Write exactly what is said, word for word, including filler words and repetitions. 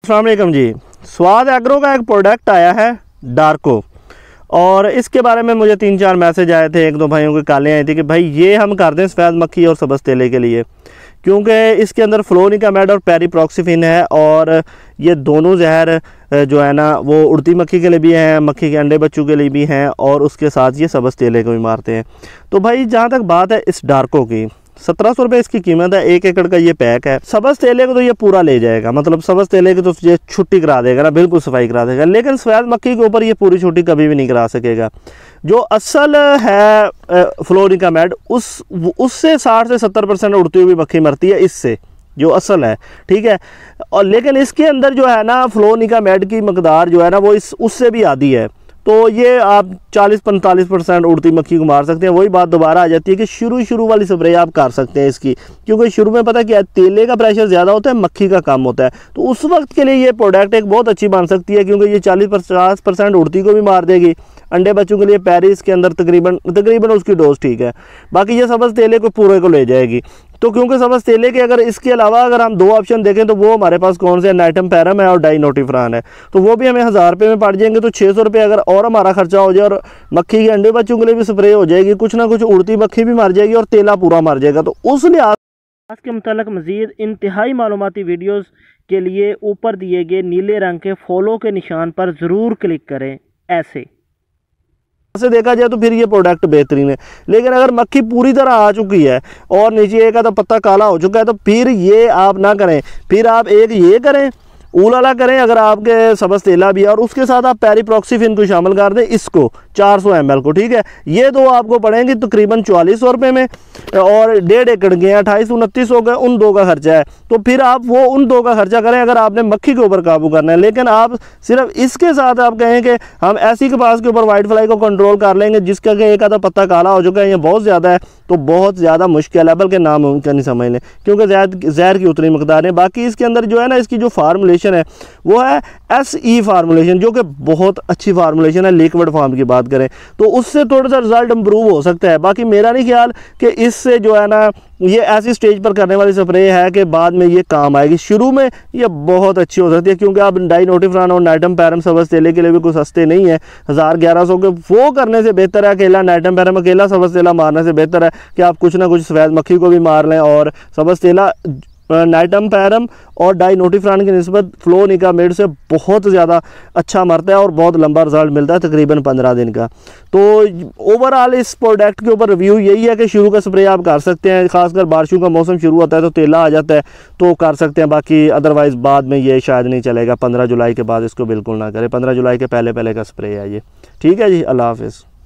अस्सलाम वालेकुम जी। स्वाद एग्रो का एक प्रोडक्ट आया है डार्को, और इसके बारे में मुझे तीन चार मैसेज आए थे, एक दो भाइयों की कॉलें आई थी कि भाई ये हम कर दें सफ़ेद मक्खी और सब्ज़ तेले के लिए, क्योंकि इसके अंदर फ्लोनिकामेड और पेरीप्रॉक्सीफिन है, और ये दोनों जहर जो है ना वो उड़ती मक्खी के लिए भी हैं, मक्खी के अंडे बच्चों के लिए भी हैं, और उसके साथ ये सब्ज़ तेले को भी मारते हैं। तो भाई जहाँ तक बात है इस डार्को की, सत्रह सौ रुपये इसकी कीमत है, एक एकड़ का ये पैक है। सब्ज़ तेले को तो ये पूरा ले जाएगा, मतलब सब्ज़ तेले की तो ये छुट्टी करा देगा ना, बिल्कुल सफाई करा देगा, लेकिन सफ़ेद मक्खी के ऊपर ये पूरी छुट्टी कभी भी नहीं करा सकेगा। जो असल है फ्लोनिकामेड, उस उससे साठ से सत्तर परसेंट उड़ती हुई मक्खी मरती है, इससे जो असल है, ठीक है। और लेकिन इसके अंदर जो है ना फ्लोनिकामेड की मकदार जो है ना वो इस उससे भी आधी है, तो ये आप चालीस पैंतालीस परसेंट उड़ती मक्खी को मार सकते हैं। वही बात दोबारा आ जाती है कि शुरू शुरू वाली स्प्रे आप कर सकते हैं इसकी, क्योंकि शुरू में पता क्या है, तेले का प्रेशर ज़्यादा होता है, मक्खी का कम होता है, तो उस वक्त के लिए ये प्रोडक्ट एक बहुत अच्छी बन सकती है, क्योंकि ये चालीस पचास परसेंट उड़ती को भी मार देगी। अंडे बच्चों के लिए पेरिस के अंदर तकरीबन तकरीबन उसकी डोज ठीक है, बाकी ये सब्ज़ तेले को पूरे को ले जाएगी। तो क्योंकि सब्ज़ तेले के अगर इसके अलावा अगर हम दो ऑप्शन देखें तो वो हमारे पास कौन से, नाइटम पैरम है और डाइनोटिफ्रान है, तो वो भी हमें हज़ार रुपये में पड़ जाएंगे। तो छः सौ रुपये अगर और हमारा खर्चा हो जाए और मक्खी के अंडे बच्चों के लिए भी स्प्रे हो जाएगी, कुछ ना कुछ उड़ती मक्खी भी मर जाएगी और तेला पूरा मर जाएगा। तो उस लिहाज के मुताल्लिक मज़ीद इंतहाई मालूमाती वीडियोज़ के लिए ऊपर दिए गए नीले रंग के फॉलो के निशान पर ज़रूर क्लिक करें। ऐसे से देखा जाए तो फिर ये प्रोडक्ट बेहतरीन है, लेकिन अगर मक्खी पूरी तरह आ चुकी है और नीचे एक तो पत्ता काला हो चुका है तो फिर ये आप ना करें। फिर आप एक ये करें, ऊलाला करें अगर आपके सब्ज़ तेला भी है, और उसके साथ आप पेरीप्रॉक्सीफिन को शामिल कर दें, इसको चार सौ एम एल को, ठीक है। ये दो आपको पड़ेंगे तकरीबन चौवालीस सौ रुपये में, और डेढ़ एकड़ के अट्ठाईस उनतीस हो गए, उन दो का खर्चा है। तो फिर आप वो उन दो का खर्चा करें अगर आपने मक्खी के ऊपर काबू करना है। लेकिन आप सिर्फ इसके साथ आप कहें कि हम ऐसी कपास के ऊपर वाइट फ्लाई को कंट्रोल कर लेंगे जिसका कि एक आधा पत्ता काला हो चुका है, ये बहुत ज़्यादा है, तो बहुत ज़्यादा मुश्किल है, बल्कि नामुमकिन नहीं समझ लें, क्योंकि जहर की उतनी मकदार है। बाकी इसके अंदर जो है ना इसकी जो फार्मूलेशन है वो है एस ई फार्मूलेशन, जो कि बहुत अच्छी फार्मूलेशन है। लिक्विड फॉर्म की बात करें तो उससे थोड़ा सा रिजल्ट इंप्रूव हो सकता है। बाकी मेरा नहीं ख्याल कि इससे जो है ना ये ऐसी स्टेज पर करने वाली स्प्रे है कि बाद में ये काम आएगी। शुरू में ये बहुत अच्छी हो सकती है, क्योंकि आप डाइनोटिफ्रान और नाइटम पैरम सब्ज़ तेले के लिए भी कुछ सस्ते नहीं है, हज़ार ग्यारह सौ के वो करने से बेहतर है अकेला नाइटम पैरम अकेला सब्ज़ तेला मारने से बेहतर है कि आप कुछ ना कुछ सफ़ेद मक्खी को भी मार लें, और सब्ज़ तेला नाइटम पैरम और डाइनोटिफ्रान की निस्बत फ्लोनिकामेड से बहुत ज़्यादा अच्छा मरता है और बहुत लंबा रिजल्ट मिलता है, तकरीबन पंद्रह दिन का। तो ओवरऑल इस प्रोडक्ट के ऊपर रिव्यू यही है कि शुरू का स्प्रे आप कर सकते हैं, खासकर बारिशों का मौसम शुरू होता है तो तेला आ जाता है तो कर सकते हैं, बाकी अदरवाइज़ बाद में ये शायद नहीं चलेगा। पंद्रह जुलाई के बाद इसको बिल्कुल ना करें, पंद्रह जुलाई के पहले पहले का स्प्रे है ये, ठीक है जी। अल्लाह हाफिज़।